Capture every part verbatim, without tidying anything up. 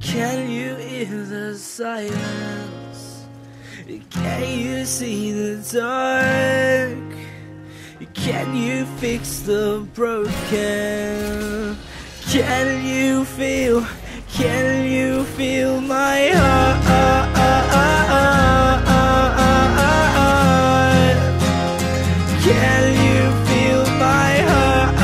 Can you hear the silence? Can you see the dark? Can you fix the broken? Can you feel, can you feel my heart? Can you feel my heart?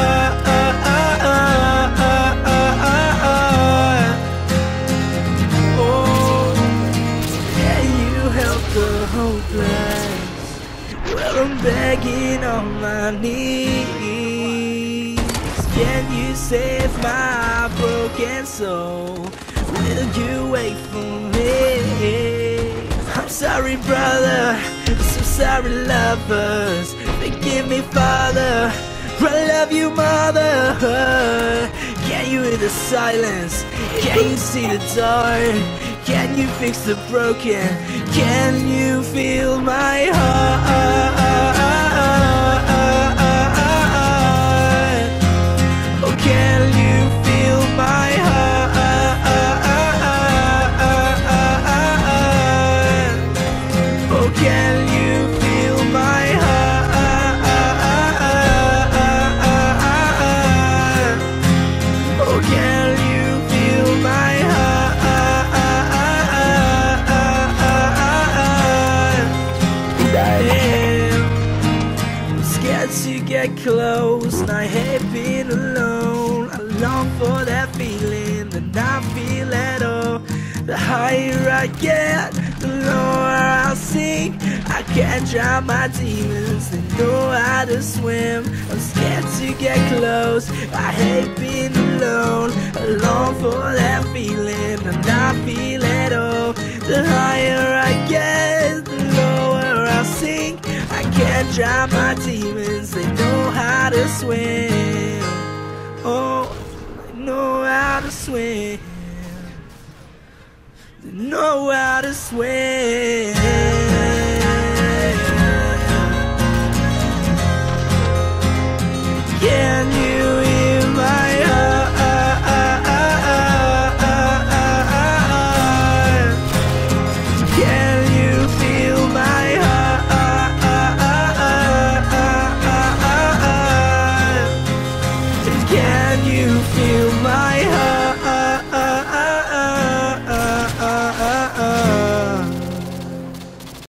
Oh, can you help the hopeless? Well, I'm begging on my knees. Can you save my broken soul? Will you wait for me? I'm sorry, brother, so sorry, lovers. Forgive me, Father, I love you, Mother. Can you hear the silence? Can you see the dark? Can you fix the broken? Can you feel my heart? Oh, can you feel my heart? Oh, can you feel my heart? Oh, can you feel my heart? I'm scared to get close, and I hate being alone. I long for that feeling that I feel at all. The higher I get, the lower I'll sink. I can't drown my demons, they know how to swim. I'm scared to get close, I hate being alone. I long for that feeling that I feel at all. The higher I get, the lower I'll sink. I can't drown my demons, they know how to swim. Oh, they know how to swim. They know how to swim.